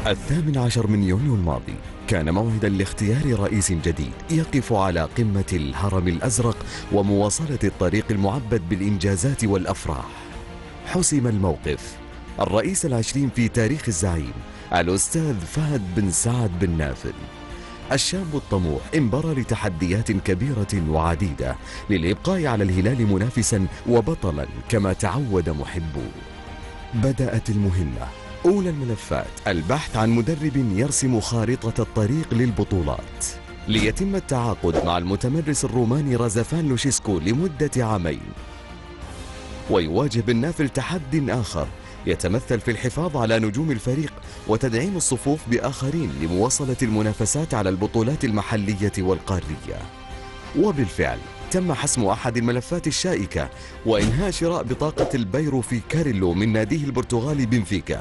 18 من يونيو الماضي كان موعدا لاختيار رئيس جديد يقف على قمة الهرم الأزرق ومواصلة الطريق المعبد بالإنجازات والأفراح. حسم الموقف. الرئيس العشرين في تاريخ الزعيم الأستاذ فهد بن سعد بن نافل، الشاب الطموح انبرى لتحديات كبيرة وعديدة للإبقاء على الهلال منافسا وبطلا كما تعود محبوه. بدأت المهمة. أولى الملفات البحث عن مدرب يرسم خارطة الطريق للبطولات، ليتم التعاقد مع المتمرس الروماني رازفان لوشيسكو لمدة عامين. ويواجه بن نافل تحد آخر يتمثل في الحفاظ على نجوم الفريق وتدعيم الصفوف بآخرين لمواصلة المنافسات على البطولات المحلية والقارية. وبالفعل تم حسم أحد الملفات الشائكة وإنهاء شراء بطاقة البيرو في كاريلو من ناديه البرتغالي بنفيكا.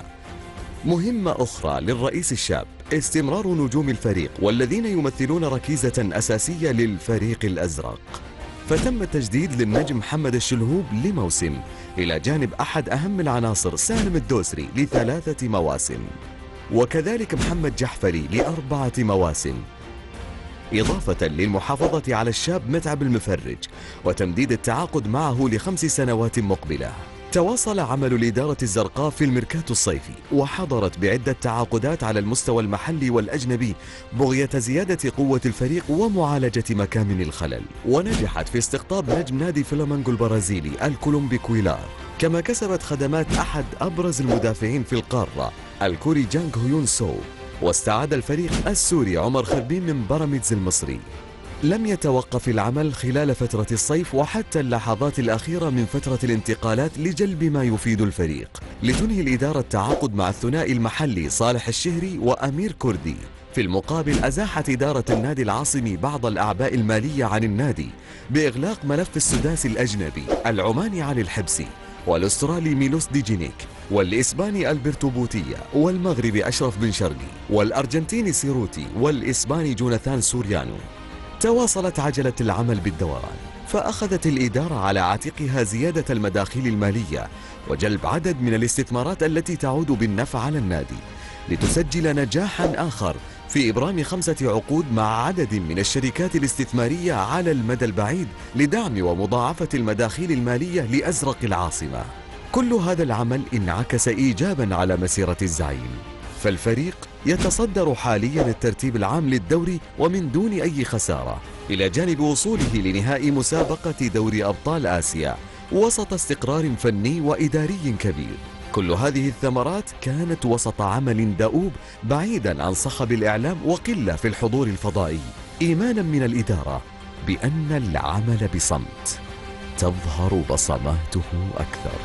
مهمة أخرى للرئيس الشاب استمرار نجوم الفريق والذين يمثلون ركيزة أساسية للفريق الأزرق. فتم التجديد للنجم محمد الشلهوب لموسم، إلى جانب أحد أهم العناصر سالم الدوسري ل3 مواسم، وكذلك محمد جحفري ل4 مواسم، إضافة للمحافظة على الشاب متعب المفرج وتمديد التعاقد معه ل5 سنوات مقبلة. تواصل عمل الإدارة الزرقاء في الميركاتو الصيفي وحضرت بعدة تعاقدات على المستوى المحلي والأجنبي بغية زيادة قوة الفريق ومعالجة مكامن الخلل، ونجحت في استقطاب نجم نادي فلامينغو البرازيلي الكولومبي كويلار، كما كسبت خدمات أحد أبرز المدافعين في القارة الكوري جانغ هيون سو، واستعاد الفريق السوري عمر خربين من بيراميدز المصري. لم يتوقف العمل خلال فترة الصيف وحتى اللحظات الأخيرة من فترة الانتقالات لجلب ما يفيد الفريق، لتنهي الإدارة التعاقد مع الثنائي المحلي صالح الشهري وأمير كردي. في المقابل أزاحت إدارة النادي العاصمي بعض الأعباء المالية عن النادي بإغلاق ملف السداسي الأجنبي العماني علي الحبسي، والأسترالي ميلوس ديجينيك، والإسباني ألبرتو بوتيا، والمغربي أشرف بن شرقي، والأرجنتيني سيروتي، والإسباني جوناثان سوريانو. تواصلت عجلة العمل بالدوران، فأخذت الإدارة على عاتقها زيادة المداخيل المالية وجلب عدد من الاستثمارات التي تعود بالنفع على النادي، لتسجل نجاحا آخر في إبرام 5 عقود مع عدد من الشركات الاستثمارية على المدى البعيد لدعم ومضاعفة المداخيل المالية لأزرق العاصمة. كل هذا العمل انعكس إيجابا على مسيرة الزعيم، فالفريق يتصدر حاليا الترتيب العام للدوري ومن دون أي خسارة، إلى جانب وصوله لنهائي مسابقة دوري أبطال آسيا وسط استقرار فني وإداري كبير. كل هذه الثمرات كانت وسط عمل دؤوب بعيدا عن صخب الإعلام وقلة في الحضور الفضائي، إيمانا من الإدارة بأن العمل بصمت تظهر بصماته أكثر.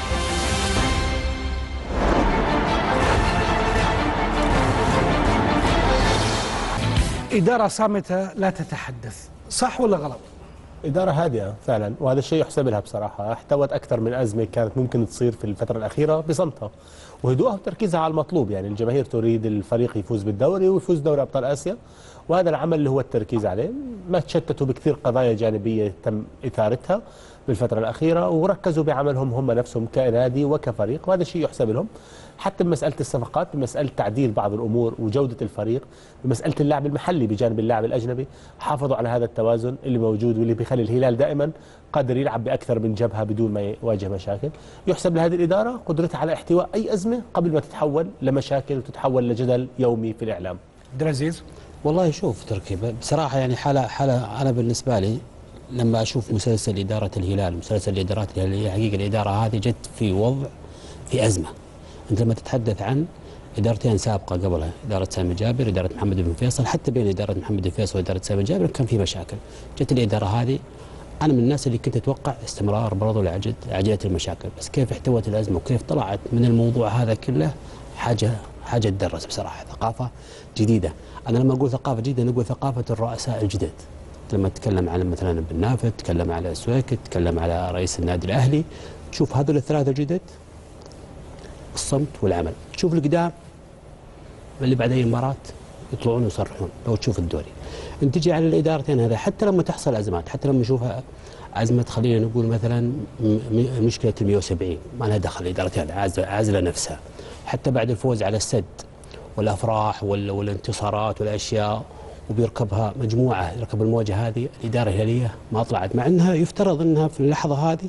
إدارة صامتة لا تتحدث، صح ولا غلط؟ إدارة هادئة فعلا، وهذا الشيء يحسب لها بصراحة. احتوت أكثر من أزمة كانت ممكن تصير في الفترة الأخيرة بصمتها وهدوءها وتركيزها على المطلوب. يعني الجماهير تريد الفريق يفوز بالدوري ويفوز دوري أبطال آسيا، وهذا العمل اللي هو التركيز عليه. ما تشتتوا بكثير قضايا جانبية تم إثارتها بالفترة الأخيرة، وركزوا بعملهم هم نفسهم كنادي وكفريق، وهذا الشيء يحسب لهم. حتى بمسألة الصفقات، بمسألة تعديل بعض الأمور وجودة الفريق، بمسألة اللاعب المحلي بجانب اللاعب الأجنبي، حافظوا على هذا التوازن اللي موجود واللي بيخلي الهلال دائما قادر يلعب بأكثر من جبهة بدون ما يواجه مشاكل. يحسب لهذه الإدارة قدرتها على احتواء أي أزمة قبل ما تتحول لمشاكل وتتحول لجدل يومي في الإعلام. عبد العزيز، والله شوف تركيبة بصراحة، يعني حالة أنا بالنسبة لي لما أشوف مسلسل إدارة الهلال، مسلسل الإدارات الهلالية، حقيقة الإدارة هذه جت في وضع في أزمة. أنت لما تتحدث عن إدارتين سابقة قبلها، إدارة سامي جابر، إدارة محمد بن فيصل، حتى بين إدارة محمد بن فيصل وإدارة سامي جابر كان في مشاكل. جت الإدارة هذه، أنا من الناس اللي كنت أتوقع استمرار برضو لعجلة المشاكل، بس كيف احتوت الأزمة وكيف طلعت من الموضوع هذا كله حاجة تدرس بصراحة. ثقافة جديدة. أنا لما أقول ثقافة جديدة نقول ثقافة الرؤساء الجدد. لما تتكلم على مثلا بن نافذ، تتكلم على سويك، تتكلم على رئيس النادي الأهلي، تشوف هذول الثلاثة الجدد الصمت والعمل. تشوف القدام اللي بعد أي مباراة يطلعون ويصرحون. لو تشوف الدوري انت تجي على الإدارتين هذا، حتى لما تحصل أزمات، حتى لما نشوفها أزمة خلينا نقول مثلا مشكلة 170 ما لها دخل، الإدارتين عازلة نفسها. حتى بعد الفوز على السد والافراح والانتصارات والاشياء، وبيركبها مجموعه، يركب الموجه هذه. الاداره الهلاليه ما طلعت، مع انها يفترض انها في اللحظه هذه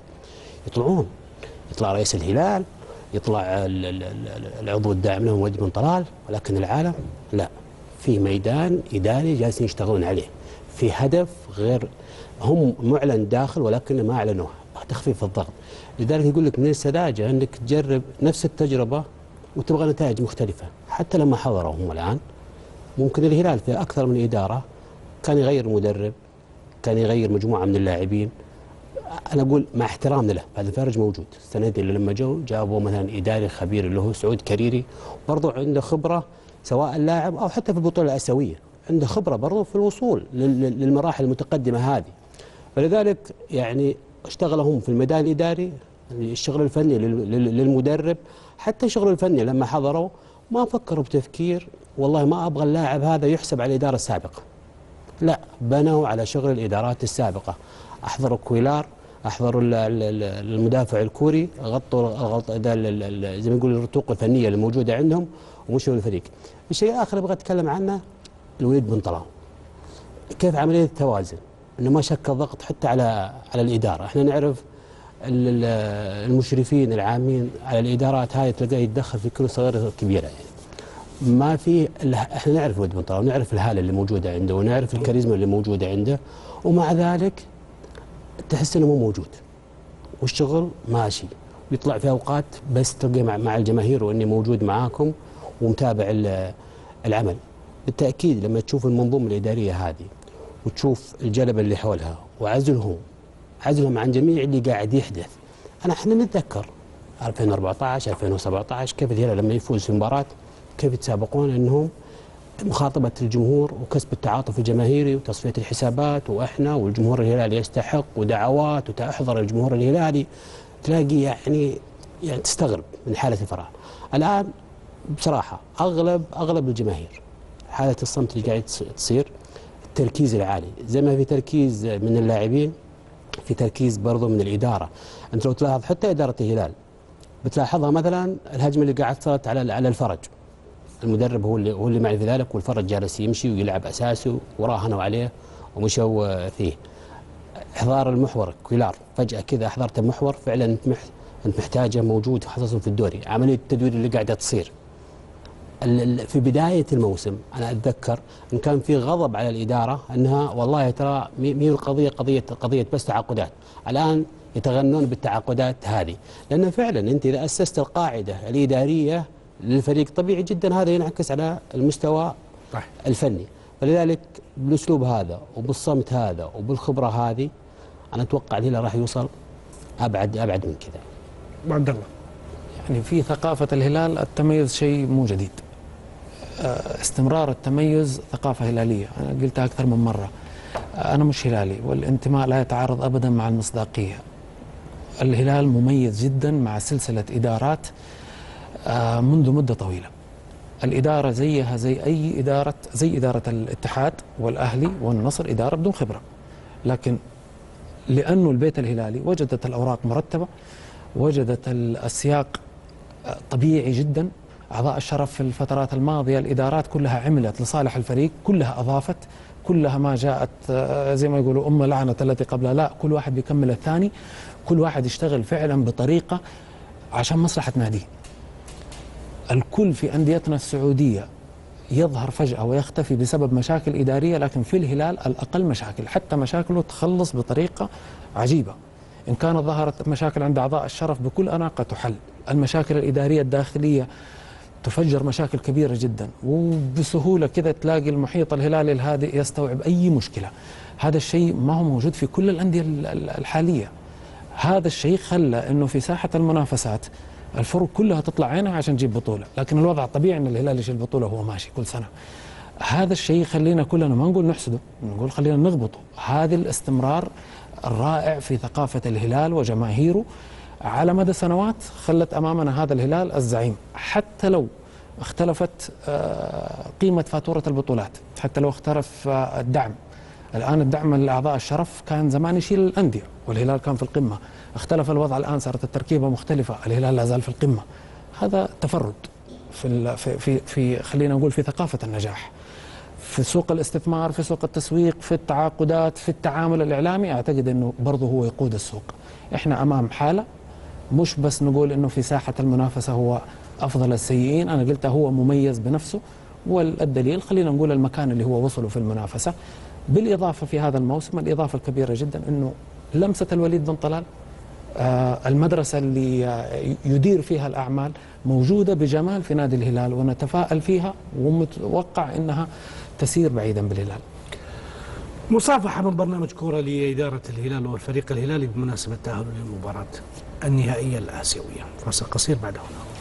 يطلع رئيس الهلال، يطلع العضو الداعم لهم وجد بن طلال، ولكن العالم لا، في ميدان اداري جالسين يشتغلون عليه، في هدف غير هم معلن داخل ولكن ما اعلنوه، تخفيف الضغط. لذلك يقول لك من السذاجه انك تجرب نفس التجربه وتبغى نتائج مختلفه. حتى لما حضروا هم الان، ممكن الهلال في اكثر من اداره كان يغير مدرب، كان يغير مجموعه من اللاعبين. انا اقول مع احترامنا له، بعد الفارج موجود السنه دي اللي لما جابوا مثلا اداري خبير اللي هو سعود كريري، برضه عنده خبره سواء اللاعب او حتى في البطوله الاسيويه، عنده خبره برضه في الوصول للمراحل المتقدمه هذه. فلذلك يعني اشتغلوا هم في الميدان الاداري، الشغل الفني للمدرب. حتى الشغل الفني لما حضروا ما فكروا بتفكير والله ما ابغى اللاعب هذا يحسب على الاداره السابقه، لا، بنوا على شغل الادارات السابقه. احضروا كويلار، احضروا المدافع الكوري، غطوا زي ما نقول الرتوق الفنيه اللي موجوده عندهم ومشوا الفريق. الشيء الاخر ابغى اتكلم عنه الوليد بن طلال، كيف عمليه التوازن، انه ما شكل ضغط حتى على الاداره. احنا نعرف المشرفين العامين على الادارات هاي تلقاه يتدخل في كل صغيره كبيره، يعني ما في احنا نعرف الوليد بن طلال ونعرف الهاله اللي موجوده عنده ونعرف الكاريزما اللي موجوده عنده، ومع ذلك تحس انه مو موجود والشغل ماشي، ويطلع في اوقات بس تلقى مع الجماهير واني موجود معاكم ومتابع العمل. بالتاكيد لما تشوف المنظومه الاداريه هذه وتشوف الجلبه اللي حولها وعزلهم عن جميع اللي قاعد يحدث. احنا نتذكر 2014 2017 كيف الهلال لما يفوز في مباراه كيف يتسابقون انهم مخاطبة الجمهور وكسب التعاطف الجماهيري وتصفية الحسابات، وإحنا والجمهور الهلالي يستحق ودعوات وتحضر الجمهور الهلالي. تلاقي يعني تستغرب من حالة الفراغ. الآن بصراحة أغلب الجماهير حالة الصمت اللي قاعد تصير، التركيز العالي، زي ما في تركيز من اللاعبين في تركيز برضو من الإدارة. أنت لو تلاحظ حتى إدارة الهلال بتلاحظها مثلا الهجمة اللي قاعد صارت على الفرج، المدرب هو اللي معي في ذلك، والفرج جالس يمشي ويلعب اساسه وراهنوا عليه ومشوا فيه. احضار المحور كويلار، فجاه كذا احضرت المحور فعلا انت محتاجه موجود خصوصا في الدوري. عمليه التدوير اللي قاعده تصير في بدايه الموسم، انا اتذكر ان كان في غضب على الاداره انها والله ترى مي القضيه قضيه بس تعاقدات، الان يتغنون بالتعاقدات هذه، لان فعلا انت اذا اسست القاعده الاداريه للفريق طبيعي جدا هذا ينعكس على المستوى الفني. فلذلك بالاسلوب هذا وبالصمت هذا وبالخبره هذه انا اتوقع الهلال راح يوصل ابعد من كذا. عبد الله، يعني في ثقافه الهلال التميز شيء مو جديد. استمرار التميز ثقافه هلاليه، انا قلتها اكثر من مره. انا مش هلالي والانتماء لا يتعارض ابدا مع المصداقيه. الهلال مميز جدا مع سلسله ادارات منذ مدة طويلة. الإدارة زيها زي أي إدارة، زي إدارة الاتحاد والأهلي والنصر، إدارة بدون خبرة، لكن لأنه البيت الهلالي وجدت الأوراق مرتبة، وجدت السياق طبيعي جدا. أعضاء الشرف في الفترات الماضية الإدارات كلها عملت لصالح الفريق، كلها أضافت، كلها ما جاءت زي ما يقولوا أم لعنة التي قبلها، لا، كل واحد بيكمل الثاني، كل واحد يشتغل فعلا بطريقة عشان مصلحة ناديه. الكل في أنديتنا السعودية يظهر فجأة ويختفي بسبب مشاكل إدارية، لكن في الهلال الأقل مشاكل، حتى مشاكله تخلص بطريقة عجيبة. إن كانت ظهرت مشاكل عند أعضاء الشرف بكل أناقة تحل. المشاكل الإدارية الداخلية تفجر مشاكل كبيرة جدا، وبسهولة كذا تلاقي المحيط الهلالي الهادئ يستوعب أي مشكلة. هذا الشيء ما هو موجود في كل الأندية الحالية. هذا الشيء خلى أنه في ساحة المنافسات الفرق كلها تطلع عينها عشان تجيب بطولة، لكن الوضع الطبيعي أن الهلال يشيل بطولة وهو ماشي كل سنة. هذا الشيء خلينا كلنا ما نقول نحسده، نقول خلينا نغبطه. هذا الاستمرار الرائع في ثقافة الهلال وجماهيره على مدى سنوات خلت أمامنا هذا الهلال الزعيم، حتى لو اختلفت قيمة فاتورة البطولات، حتى لو اختلف الدعم. الآن الدعم لأعضاء الشرف كان زمان يشيل الأندية والهلال كان في القمة، اختلف الوضع الآن، صارت التركيبة مختلفة، الهلال لا زال في القمة. هذا تفرد في خلينا نقول في ثقافة النجاح، في سوق الاستثمار، في سوق التسويق، في التعاقدات، في التعامل الإعلامي. أعتقد أنه برضه هو يقود السوق. إحنا أمام حالة مش بس نقول أنه في ساحة المنافسة هو أفضل السيئين، أنا قلت هو مميز بنفسه، والدليل خلينا نقول المكان اللي هو وصله في المنافسة. بالإضافة في هذا الموسم الإضافة الكبيرة جدا أنه لمسة الوليد بن طلال، المدرسة اللي يدير فيها الأعمال موجودة بجمال في نادي الهلال، ونتفائل فيها ومتوقع أنها تسير بعيدا بالهلال. مصافحة من برنامج كورة لإدارة الهلال والفريق الهلالي بمناسبة تأهله للمباراة النهائية الآسيوية. فاصل قصير بعد هنا.